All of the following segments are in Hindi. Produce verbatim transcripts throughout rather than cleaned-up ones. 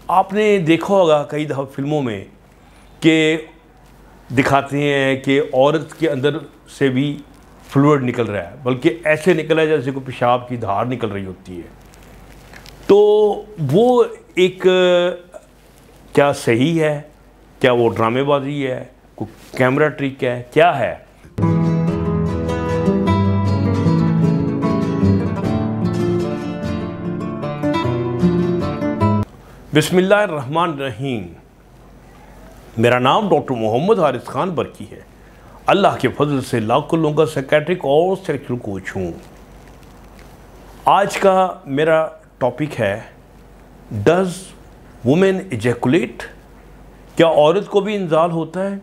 आपने देखा होगा कई दफ़ा फिल्मों में कि दिखाते हैं कि औरत के अंदर से भी फ्लूइड निकल रहा है, बल्कि ऐसे निकल रहा है जैसे कोई पेशाब की धार निकल रही होती है। तो वो एक क्या सही है, क्या वो ड्रामेबाजी है, कोई कैमरा ट्रिक है, क्या है? बिस्मिल्लाहिर्रहमानिर्रहीम। मेरा नाम डॉक्टर मोहम्मद हारिस खान बरकी है। अल्लाह के फजल से लाखों लोगों का साइकियाट्रिक और सेक्सुअल कोच हूँ। आज का मेरा टॉपिक है, डज वुमेन इजैकुलेट? क्या औरत को भी इंजाल होता है?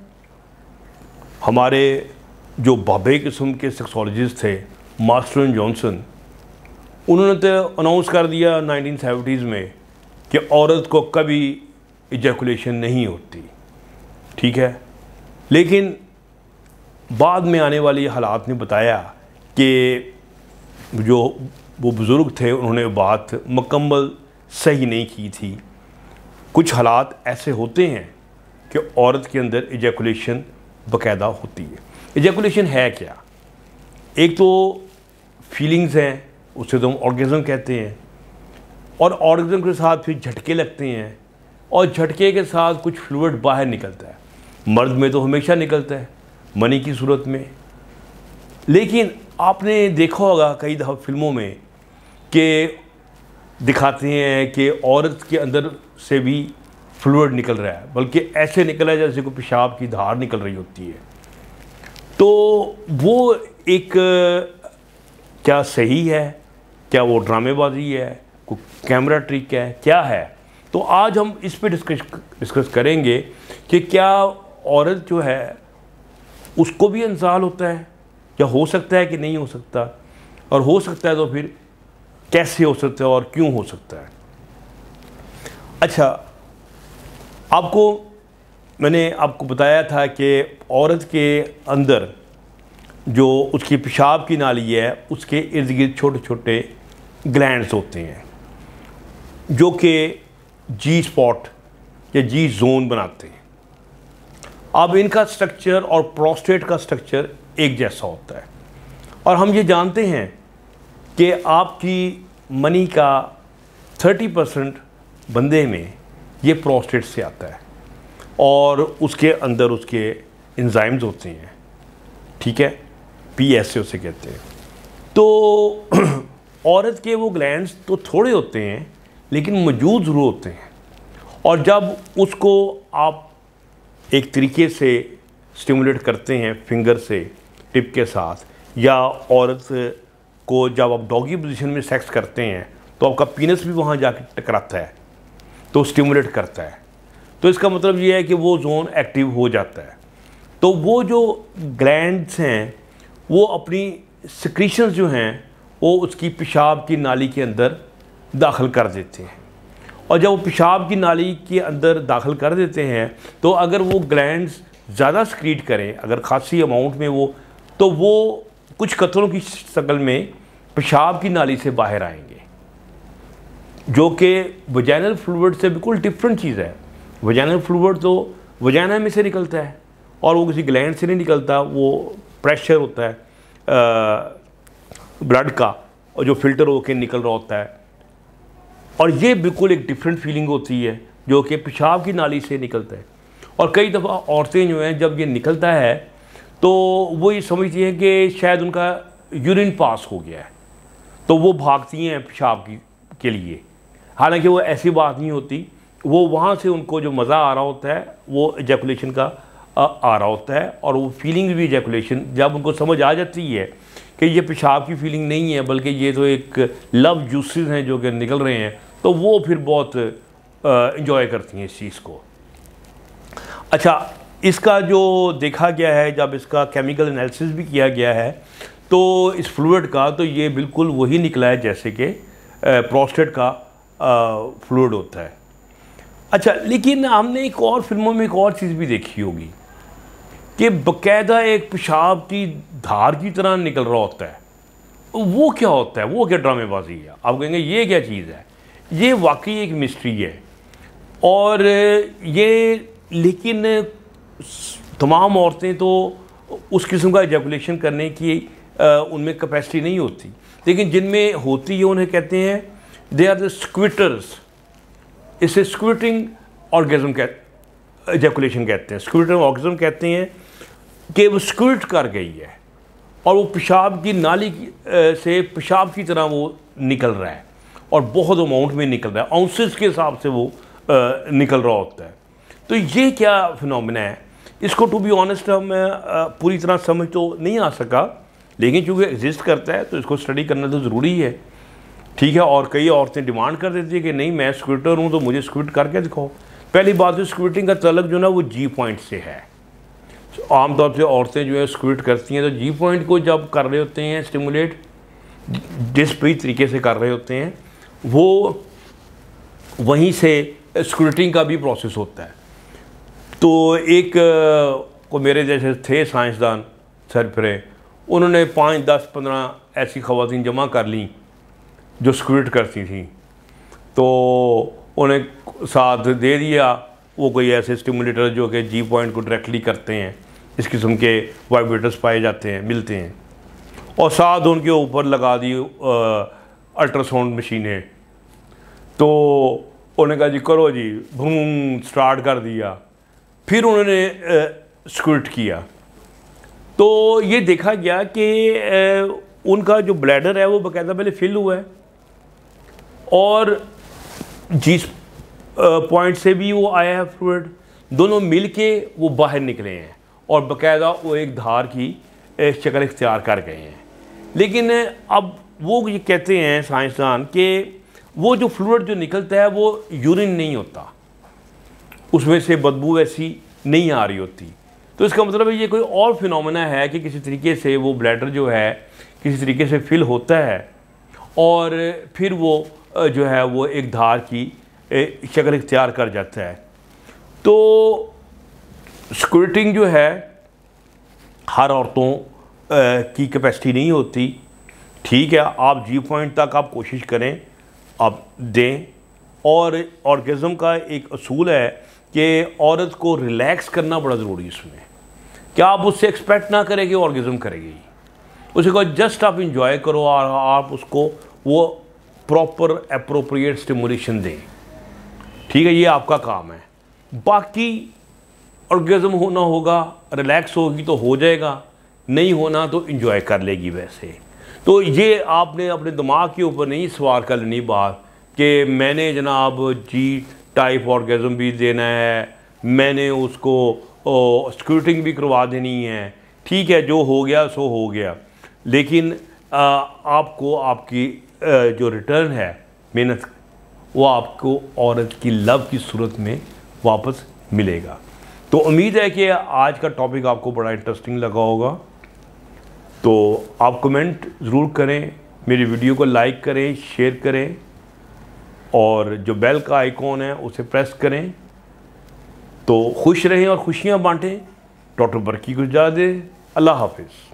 हमारे जो बाबे किस्म के सेक्सोलॉजिस्ट थे, मास्टर एंड जॉनसन, उन्होंने तो अनाउंस कर दिया नाइनटीन सेवेंटीज़ में कि औरत को कभी इजैकुलेशन नहीं होती। ठीक है, लेकिन बाद में आने वाली हालात ने बताया कि जो वो बुज़ुर्ग थे उन्होंने बात मुकम्मल सही नहीं की थी। कुछ हालात ऐसे होते हैं कि औरत के अंदर इजैकुलेशन बाकायदा होती है। इजैकुलेशन है क्या? एक तो फीलिंग्स हैं, उसे तो हम ऑर्गेज़म कहते हैं, और ऑर्गेज़म के साथ फिर झटके लगते हैं, और झटके के साथ कुछ फ्लूइड बाहर निकलता है। मर्द में तो हमेशा निकलता है मनी की सूरत में, लेकिन आपने देखा होगा कई दफ़ा फिल्मों में कि दिखाते हैं कि औरत के अंदर से भी फ्लूइड निकल रहा है, बल्कि ऐसे निकल रहा है जैसे कोई पेशाब की धार निकल रही होती है। तो वो एक क्या सही है, क्या वो ड्रामेबाजी है, कोई कैमरा ट्रिक है, क्या है? तो आज हम इस पे डिस्कस डिस्कस करेंगे कि क्या औरत जो है उसको भी इंजाल होता है, या हो सकता है कि नहीं हो सकता, और हो सकता है तो फिर कैसे हो सकता है और क्यों हो सकता है? अच्छा, आपको मैंने आपको बताया था कि औरत के अंदर जो उसकी पेशाब की नाली है उसके इर्द गिर्द छोटे छोटे ग्लैंड्स होते हैं जो कि जी स्पॉट या जी जोन बनाते हैं। अब इनका स्ट्रक्चर और प्रोस्टेट का स्ट्रक्चर एक जैसा होता है, और हम ये जानते हैं कि आपकी मनी का तीस परसेंट बंदे में ये प्रोस्टेट से आता है, और उसके अंदर उसके एंजाइम्स होते हैं। ठीक है, पी एस ए उसे कहते हैं। तो औरत के वो ग्लैंड्स तो थोड़े होते हैं लेकिन मौजूद ज़रूर होते हैं, और जब उसको आप एक तरीके से स्टिमुलेट करते हैं फिंगर से, टिप के साथ, या औरत को जब आप डॉगी पोजीशन में सेक्स करते हैं तो आपका पीनस भी वहाँ जाके टकराता है, तो स्टिमुलेट करता है। तो इसका मतलब ये है कि वो जोन एक्टिव हो जाता है। तो वो जो ग्लैंड्स हैं वो अपनी सिक्रीशंस जो हैं वो उसकी पेशाब की नाली के अंदर दाखिल कर देते हैं, और जब वो पेशाब की नाली के अंदर दाखिल कर देते हैं तो अगर वो ग्लैंड्स ज़्यादा सक्रीट करें, अगर खासी अमाउंट में वो, तो वो कुछ कतरों की शक्ल में पेशाब की नाली से बाहर आएंगे, जो कि वजाइनल फ्लूइड से बिल्कुल डिफरेंट चीज़ है। वजाइनल फ्लूइड तो वजाइना में से निकलता है और वो किसी ग्लैंड से नहीं निकलता, वो प्रेशर होता है ब्लड का, और जो फिल्टर होकर निकल रहा होता है, और ये बिल्कुल एक डिफरेंट फीलिंग होती है जो कि पेशाब की नाली से निकलता है। और कई दफ़ा औरतें जो हैं जब ये निकलता है तो वो ये समझती हैं कि शायद उनका यूरिन पास हो गया है, तो वो भागती हैं पेशाब की के लिए। हालांकि वो ऐसी बात नहीं होती, वो वहाँ से उनको जो मज़ा आ रहा होता है वो इजैकुलेशन का आ, आ रहा होता है, और वो फीलिंग भी इजैकुलेशन, जब उनको समझ आ जाती है कि ये पेशाब की फीलिंग नहीं है बल्कि ये तो एक लव जूसेस हैं जो कि निकल रहे हैं, तो वो फिर बहुत इंजॉय करती हैं इस चीज़ को। अच्छा, इसका जो देखा गया है, जब इसका केमिकल एनालिसिस भी किया गया है तो इस फ्लूइड का, तो ये बिल्कुल वही निकला है जैसे कि प्रोस्टेट का फ्लूइड होता है। अच्छा, लेकिन हमने एक और फिल्मों में एक और चीज़ भी देखी होगी कि बाकायदा एक पेशाब की धार की तरह निकल रहा होता है। वो क्या होता है? वो क्या ड्रामेबाजी है? आप कहेंगे ये क्या चीज़ है? ये वाकई एक मिस्ट्री है, और ये लेकिन तमाम औरतें तो उस किस्म का एजैकुलेशन करने की उनमें कैपेसिटी नहीं होती, लेकिन जिनमें होती है उन्हें कहते हैं दे आर द स्क्विटर्स। इसे स्क्विटिंग ऑर्गेज्म कह एजैकुलेशन कहते हैं, स्क्विटिंग ऑर्गेज्म कहते हैं कि वो स्क्विट कर गई है और वो पेशाब की नाली से पेशाब की तरह वो निकल रहा है और बहुत अमाउंट में निकल रहा है, आउंसेस के हिसाब से वो आ, निकल रहा होता है। तो ये क्या फिनोमेना है, इसको टू बी ऑनेस्ट हम पूरी तरह समझ तो नहीं आ सका, लेकिन चूँकि एग्जिस्ट करता है तो इसको स्टडी करना तो ज़रूरी है, ठीक है। और कई औरतें डिमांड कर देती है कि नहीं मैं स्क्विटर हूँ तो मुझे स्क्विट करके दिखाओ। पहली बात तो स्क्विटिंग का तलक जो ना वो जी पॉइंट से है। आमतौर से औरतें जो है स्क्विट करती हैं तो जी पॉइंट को जब कर रहे होते हैं स्टिमुलेट, जिस भी तरीके से कर रहे होते हैं वो वहीं से स्क्विटिंग का भी प्रोसेस होता है। तो एक को मेरे जैसे थे साइंसदान सरफरे, उन्होंने पाँच दस पंद्रह ऐसी ख़वातीन जमा कर लीं जो स्क्विट करती थी, तो उन्हें साथ दे दिया वो कोई ऐसे स्टिमुलेटर जो कि जी पॉइंट को डायरेक्टली करते हैं, इस किस्म के वाइब्रेटर्स पाए जाते हैं मिलते हैं, और साथ उनके ऊपर लगा दी अल्ट्रासाउंड मशीनें। तो उन्होंने कहा जी करो जी, भूम स्टार्ट कर दिया, फिर उन्होंने स्क्विट किया। तो ये देखा गया कि उनका जो ब्लैडर है वो बाकायदा पहले फिल हुआ है और जिस पॉइंट से भी वो आया है फ्लूइड, दोनों मिल के वो बाहर निकले हैं और बाकायदा वो एक धार की शक्ल इख्तियार कर गए हैं। लेकिन अब वो ये कहते हैं साइंसदान कि वो जो फ्लूइड जो निकलता है वो यूरिन नहीं होता, उसमें से बदबू ऐसी नहीं आ रही होती। तो इसका मतलब है ये कोई और फिनोमेना है कि किसी तरीके से वो ब्लैडर जो है किसी तरीके से फिल होता है और फिर वो जो है वो एक धार की शक्ल इख्तियार कर जाता है। तो स्क्विटिंग जो है हर औरतों की कैपेसिटी नहीं होती, ठीक है। आप जी पॉइंट तक आप कोशिश करें, आप दें। और ऑर्गेज़म का एक असूल है कि औरत को रिलैक्स करना बड़ा ज़रूरी है इसमें। क्या आप उससे एक्सपेक्ट ना करें कि ऑर्गेज़म करेगी, उसे को जस्ट आप इंजॉय करो और आप उसको वो प्रॉपर अप्रोप्रिएट स्टिमुलेशन दें, ठीक है। ये आपका काम है। बाकी ऑर्गेज़म होना होगा, रिलैक्स होगी तो हो जाएगा, नहीं होना तो इंजॉय कर लेगी वैसे। तो ये आपने अपने दिमाग के ऊपर नहीं सवार कर लेनी बात कि मैंने जनाब जी टाइप ऑर्गेज़म भी देना है, मैंने उसको स्क्विटिंग भी करवा देनी है, ठीक है, जो हो गया सो हो गया। लेकिन आ, आपको आपकी आ, जो रिटर्न है मेहनत, वो आपको औरत की लव की सूरत में वापस मिलेगा। तो उम्मीद है कि आज का टॉपिक आपको बड़ा इंटरेस्टिंग लगा होगा। तो आप कमेंट ज़रूर करें, मेरी वीडियो को लाइक करें, शेयर करें और जो बेल का आइकॉन है उसे प्रेस करें। तो खुश रहें और खुशियाँ बांटें। डॉक्टर बरकी को इजाज़त दें। अल्लाह हाफिज़।